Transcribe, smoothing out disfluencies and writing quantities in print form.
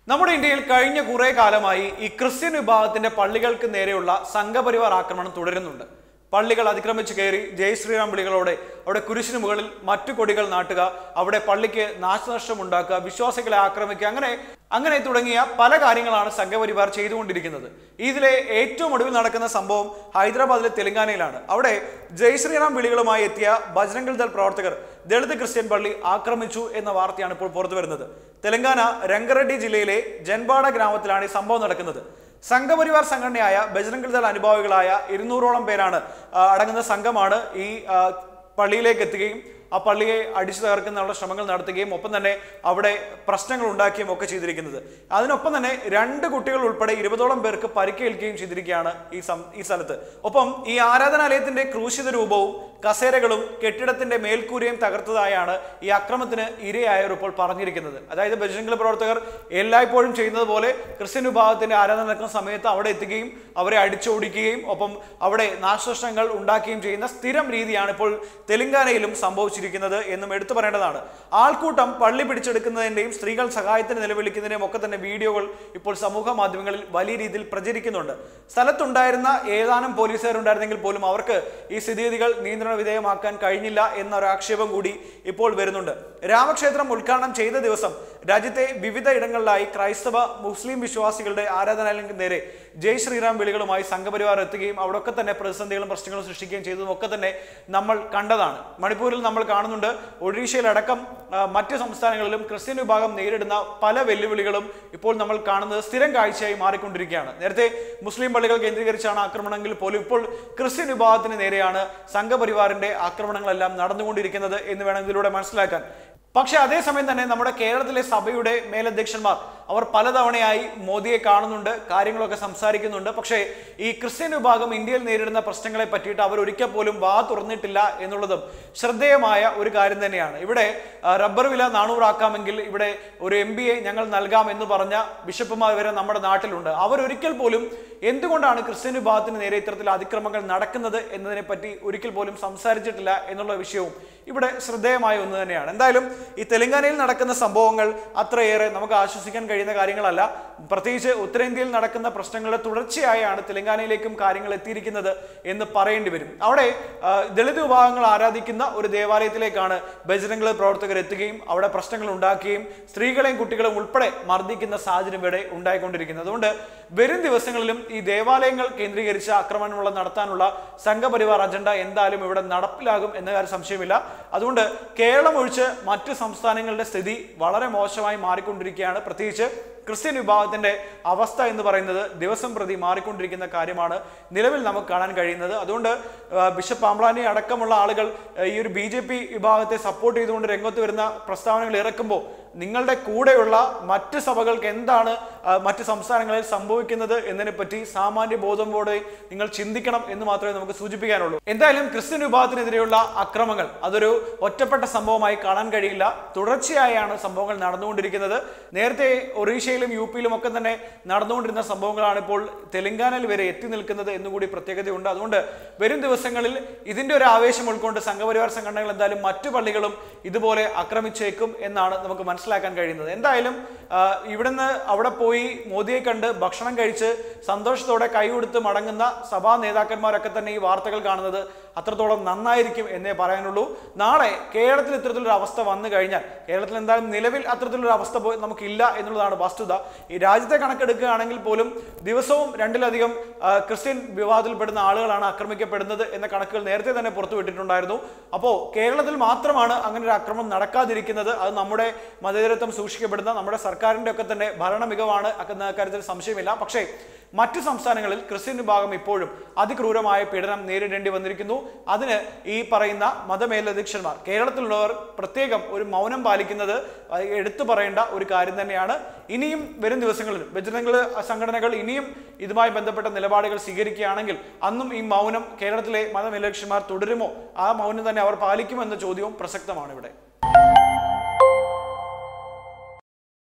നമ്മുടെ ഇന്ത്യയിൽ കഴിഞ്ഞ കുറേ കാലമായി ഈ ക്രിസ്ത്യൻ വിഭാഗത്തിന്റെ പള്ളികൾക്ക് നേരെയുള്ള സംഘപരിവാർ ആക്രമണം തുടരുന്നുണ്ട്. പള്ളികൾ അതിക്രമിച്ച് കയറി ജയ് ശ്രീറാം വിളികളോടെ അവിടെ കുരിശിന് മുകളിൽ മറ്റു കൊടികൾ നാട്ടുക, അവിടെ പള്ളിക്ക് നാശനഷ്ടം ഉണ്ടാക്കുക, വിശ്വാസികളെ ആക്രമിക്കുക, അങ്ങനെ തുടങ്ങിയ പല കാര്യങ്ങളാണ് സംഘപരിവാർ ചെയ്തുകൊണ്ടിരിക്കുന്നത്. ഇതിലെ ഏറ്റവും ഒടുവിൽ നടക്കുന്ന സംഭവം ഹൈദരാബാദിലെ തെലങ്കാനയിലാണ്. അവിടെ ജയ് ശ്രീറാം വിളികളുമായി എത്തിയ ബജ്രംഗ് ദൾ പ്രവർത്തകർ ദളിത് ക്രിസ്ത്യൻ പള്ളി ആക്രമിച്ചു എന്ന വാർത്തയാണ് ഇപ്പോൾ പുറത്തു വരുന്നത്. തെലങ്കാന രംഗറെഡ്ഡി ജില്ലയിലെ ജൻപാഡ ഗ്രാമത്തിലാണ് ഈ സംഭവം നടക്കുന്നത്. സംഘപരിവാർ സംഘടനയായ ബജ്രംഗ് ദൾ അനുഭാവികളായ 200ഓളം പേരാണ് അടങ്ങുന്ന സംഘമാണ് ഈ പള്ളിയിലേക്ക് എത്തുകയും ആ പള്ളിയെ അടിച്ചു തകർക്കാനുള്ള ശ്രമങ്ങൾ നടത്തുകയും ഒപ്പം തന്നെ അവിടെ പ്രശ്നങ്ങൾ ഉണ്ടാക്കുകയും ഒക്കെ ചെയ്തിരിക്കുന്നത്. അതിനൊപ്പം തന്നെ 2 കുട്ടികൾ ഉൾപ്പെടെ 20ഓളം പേർക്ക് പരിക്കേൽക്കുകയും ചെയ്തിരിക്കുകയാണ് ഈ സ്ഥലത്ത്. ഒപ്പം ഈ ആരാധനാലയത്തിന്റെ ക്രൂശിത രൂപവും കസേരകളും കെട്ടിടത്തിന്റെ മേൽക്കൂരയും തകർത്തതായാണ് ഈ അക്രമത്തിന് ഇരയായവർ ഇപ്പോൾ പറഞ്ഞിരിക്കുന്നത്. അതായത് ബജ്രംഗ് ദൾ പ്രവർത്തകർ എല്ലായ്പ്പോഴും ചെയ്യുന്നത് പോലെ ക്രിസ്ത്യൻ വിഭാഗത്തിന്റെ ആരാധന നടക്കുന്ന സമയത്ത് അവിടെ എത്തുകയും അവരെ അടിച്ചോടിക്കുകയും ഒപ്പം അവിടെ നാശനഷ്ടങ്ങൾ ഉണ്ടാക്കുകയും ചെയ്യുന്ന സ്ഥിരം രീതിയാണ് ഇപ്പോൾ തെലങ്കാനയിലും സംഭവിച്ചിരിക്കുന്നത് എന്നും എടുത്തു പറയേണ്ടതാണ്. ആൾക്കൂട്ടം പള്ളി പിടിച്ചെടുക്കുന്നതിന്റെയും സ്ത്രീകൾ സഹായത്തിന് നിലവിളിക്കുന്നതിന്റെയും ഒക്കെ തന്നെ വീഡിയോകൾ ഇപ്പോൾ സമൂഹ മാധ്യമങ്ങളിൽ വലിയ രീതിയിൽ പ്രചരിക്കുന്നുണ്ട്. സ്ഥലത്തുണ്ടായിരുന്ന ഏതാനും പോലീസുകാരുണ്ടായിരുന്നെങ്കിൽ പോലും അവർക്ക് ഈ സ്ഥിതിഗതികൾ നിയന്ത്രണ വിധേയമാക്കാൻ കഴിഞ്ഞില്ല എന്നൊരു ആക്ഷേപം കൂടി ഇപ്പോൾ വരുന്നുണ്ട്. രാമക്ഷേത്രം ഉദ്ഘാടനം ചെയ്ത ദിവസം രാജ്യത്തെ വിവിധ ഇടങ്ങളിലായി ക്രൈസ്തവ മുസ്ലിം വിശ്വാസികളുടെ ആരാധനാലയങ്ങൾക്ക് നേരെ ജയ് ശ്രീറാം വിളികളുമായി സംഘപരിവാർ എത്തുകയും അവിടെയൊക്കെ തന്നെ പ്രതിസന്ധികളും പ്രശ്നങ്ങളും സൃഷ്ടിക്കുകയും ചെയ്തതും ഒക്കെ തന്നെ നമ്മൾ കണ്ടതാണ്. മണിപ്പൂരിൽ നമ്മൾ കാണുന്നുണ്ട്. ഒഡീഷയിലടക്കം മറ്റ് സംസ്ഥാനങ്ങളിലും ക്രിസ്ത്യൻ വിഭാഗം നേരിടുന്ന പല വെല്ലുവിളികളും ഇപ്പോൾ നമ്മൾ കാണുന്നത് സ്ഥിരം കാഴ്ചയായി മാറിക്കൊണ്ടിരിക്കുകയാണ്. നേരത്തെ മുസ്ലിം പള്ളികൾ കേന്ദ്രീകരിച്ചാണ് ആക്രമണമെങ്കിൽ പോലും ഇപ്പോൾ ക്രിസ്ത്യൻ വിഭാഗത്തിന് നേരെയാണ് സംഘപരിവാറിന്റെ ആക്രമണങ്ങളെല്ലാം നടന്നുകൊണ്ടിരിക്കുന്നത് എന്ന് വേണം ഇതിലൂടെ മനസ്സിലാക്കാൻ. പക്ഷെ അതേസമയം തന്നെ നമ്മുടെ കേരളത്തിലെ സഭയുടെ മേലധ്യക്ഷന്മാർ അവർ പലതവണയായി മോദിയെ കാണുന്നുണ്ട്, കാര്യങ്ങളൊക്കെ സംസാരിക്കുന്നുണ്ട്. പക്ഷേ ഈ ക്രിസ്ത്യൻ വിഭാഗം ഇന്ത്യയിൽ നേരിടുന്ന പ്രശ്നങ്ങളെ പറ്റിയിട്ട് അവർ ഒരിക്കൽ പോലും വാ തുറന്നിട്ടില്ല എന്നുള്ളതും ശ്രദ്ധേയമായ ഒരു കാര്യം തന്നെയാണ്. ഇവിടെ റബ്ബർ വില 400 ആക്കാമെങ്കിൽ ഇവിടെ ഒരു MBA ഞങ്ങൾ നൽകാം എന്ന് പറഞ്ഞ ബിഷപ്പുമാർ വരെ നമ്മുടെ നാട്ടിലുണ്ട്. അവരൊരിക്കൽ പോലും എന്തുകൊണ്ടാണ് ക്രിസ്ത്യൻ വിഭാഗത്തിന് നേരെ ഇത്തരത്തിൽ അതിക്രമങ്ങൾ നടക്കുന്നത് എന്നതിനെ പറ്റി ഒരിക്കൽ പോലും സംസാരിച്ചിട്ടില്ല എന്നുള്ള വിഷയവും ഇവിടെ ശ്രദ്ധേയമായ ഒന്ന് തന്നെയാണ്. എന്തായാലും ഈ തെലങ്കാനയിൽ നടക്കുന്ന സംഭവങ്ങൾ അത്രയേറെ നമുക്ക് ആശ്വസിക്കാൻ കഴിയുന്ന കാര്യങ്ങളല്ല. പ്രത്യേകിച്ച് ഉത്തരേന്ത്യയിൽ നടക്കുന്ന പ്രശ്നങ്ങളുടെ തുടർച്ചയായാണ് തെലങ്കാനയിലേക്കും കാര്യങ്ങൾ എത്തിയിരിക്കുന്നത് എന്ന് പറയേണ്ടി വരും. അവിടെ ദളിത് വിഭാഗങ്ങൾ ആരാധിക്കുന്ന ഒരു ദേവാലയത്തിലേക്കാണ് ബജ്രംഗ് ദൾ പ്രവർത്തകർ എത്തുകയും അവിടെ പ്രശ്നങ്ങൾ ഉണ്ടാക്കുകയും സ്ത്രീകളെയും കുട്ടികളെയും ഉൾപ്പെടെ മർദ്ദിക്കുന്ന സാഹചര്യം ഇവിടെ ഉണ്ടായിക്കൊണ്ടിരിക്കുന്നത്. അതുകൊണ്ട് വരും ദിവസങ്ങളിലും ഈ ദേവാലയങ്ങൾ കേന്ദ്രീകരിച്ച് ആക്രമണങ്ങൾ നടത്താനുള്ള സംഘപരിവാർ അജണ്ട എന്തായാലും ഇവിടെ നടപ്പിലാകും എന്ന കാര്യം സംശയമില്ല. അതുകൊണ്ട് കേരളം ഒഴിച്ച് മറ്റ് സംസ്ഥാനങ്ങളുടെ സ്ഥിതി വളരെ മോശമായി മാറിക്കൊണ്ടിരിക്കുകയാണ്. പ്രത്യേകിച്ച് ക്രിസ്ത്യൻ വിഭാഗത്തിന്റെ അവസ്ഥ എന്ന് പറയുന്നത് ദിവസം പ്രതി മാറിക്കൊണ്ടിരിക്കുന്ന കാര്യമാണ് നിലവിൽ നമുക്ക് കാണാൻ കഴിയുന്നത്. അതുകൊണ്ട് ബിഷപ്പ് പാംബ്ലാനി അടക്കമുള്ള ആളുകൾ ഈ ഒരു BJP വിഭാഗത്തെ സപ്പോർട്ട് ചെയ്തുകൊണ്ട് രംഗത്ത് വരുന്ന പ്രസ്താവനകൾ ഇറക്കുമ്പോൾ നിങ്ങളുടെ കൂടെയുള്ള മറ്റ് സഭകൾക്ക് എന്താണ് മറ്റ് സംസ്ഥാനങ്ങളിൽ സംഭവിക്കുന്നത് എന്നതിനെപ്പറ്റി സാമാന്യ ബോധത്തോടെ നിങ്ങൾ ചിന്തിക്കണം എന്ന് മാത്രമേ നമുക്ക് സൂചിപ്പിക്കാനുള്ളൂ. എന്തായാലും ക്രിസ്ത്യൻ വിഭാഗത്തിനെതിരെയുള്ള അക്രമങ്ങൾ അതൊരു ഒറ്റപ്പെട്ട സംഭവമായി കാണാൻ കഴിയില്ല. തുടർച്ചയായാണ് സംഭവങ്ങൾ നടന്നുകൊണ്ടിരിക്കുന്നത്. നേരത്തെ ഒറീഷയിലും UP-യിലും ഒക്കെ തന്നെ നടന്നുകൊണ്ടിരുന്ന സംഭവങ്ങളാണ് ഇപ്പോൾ തെലങ്കാനയിൽ വരെ എത്തി നിൽക്കുന്നത് എന്നുകൂടി പ്രത്യേകതയുണ്ട്. അതുകൊണ്ട് വരും ദിവസങ്ങളിൽ ഇതിന്റെ ഒരു ആവേശം ഉൾക്കൊണ്ട് സംഘപരിവാർ സംഘടനകൾ എന്തായാലും മറ്റു പള്ളികളും ഇതുപോലെ ആക്രമിച്ചേക്കും എന്നാണ് നമുക്ക് മനസ്സിലാക്കാൻ കഴിയുന്നത്. എന്തായാലും ഇവിടുന്ന് അവിടെ പോയി മോദിയെ കണ്ട് ഭക്ഷണം കഴിച്ച് സന്തോഷത്തോടെ കൈകൊടുത്ത് മടങ്ങുന്ന സഭാ നേതാക്കന്മാരൊക്കെ തന്നെ ഈ വാർത്തകൾ കാണുന്നത് അത്രത്തോളം നന്നായിരിക്കും എന്നേ പറയാനുള്ളൂ. നാളെ കേരളത്തിൽ ഇത്തരത്തിലൊരു അവസ്ഥ വന്നു കഴിഞ്ഞാൽ, കേരളത്തിൽ എന്തായാലും നിലവിൽ അത്തരത്തിലൊരു അവസ്ഥ നമുക്കില്ല എന്നുള്ളതാണ് വസ്തുത. ഈ രാജ്യത്തെ കണക്കെടുക്കുകയാണെങ്കിൽ പോലും ദിവസവും 2-ലധികം ക്രിസ്ത്യൻ വിവാദത്തിൽപ്പെടുന്ന ആളുകളാണ് ആക്രമിക്കപ്പെടുന്നത് എന്ന കണക്കുകൾ നേരത്തെ തന്നെ പുറത്തുവിട്ടിട്ടുണ്ടായിരുന്നു. അപ്പോൾ കേരളത്തിൽ മാത്രമാണ് അങ്ങനെ ഒരു ആക്രമണം നടക്കാതിരിക്കുന്നത്. അത് നമ്മുടെ മതേതരത്വം സൂക്ഷിക്കപ്പെടുന്ന നമ്മുടെ സർക്കാരിന്റെ ഒക്കെ തന്നെ ഭരണ മികവാണ് എന്ന കാര്യത്തിൽ സംശയമില്ല. പക്ഷേ മറ്റു സംസ്ഥാനങ്ങളിൽ ക്രിസ്ത്യൻ വിഭാഗം ഇപ്പോഴും അതിക്രൂരമായ പീഡനം നേരിടേണ്ടി വന്നിരിക്കുന്നു. അതിന് ഈ പറയുന്ന മതമേലധ്യക്ഷന്മാർ കേരളത്തിലുള്ളവർ പ്രത്യേകം ഒരു മൗനം പാലിക്കുന്നത് എടുത്തു പറയേണ്ട ഒരു കാര്യം തന്നെയാണ്. ഇനിയും വരും ദിവസങ്ങളിൽ ബജ്രംഗ് ദൾ സംഘടനകൾ ഇനിയും ഇതുമായി ബന്ധപ്പെട്ട നിലപാടുകൾ സ്വീകരിക്കുകയാണെങ്കിൽ അന്നും ഈ മൗനം കേരളത്തിലെ മതമേലധ്യക്ഷന്മാർ തുടരുമോ, ആ മൗനം തന്നെ അവർ പാലിക്കുമോ എന്ന ചോദ്യവും പ്രസക്തമാണ് ഇവിടെ.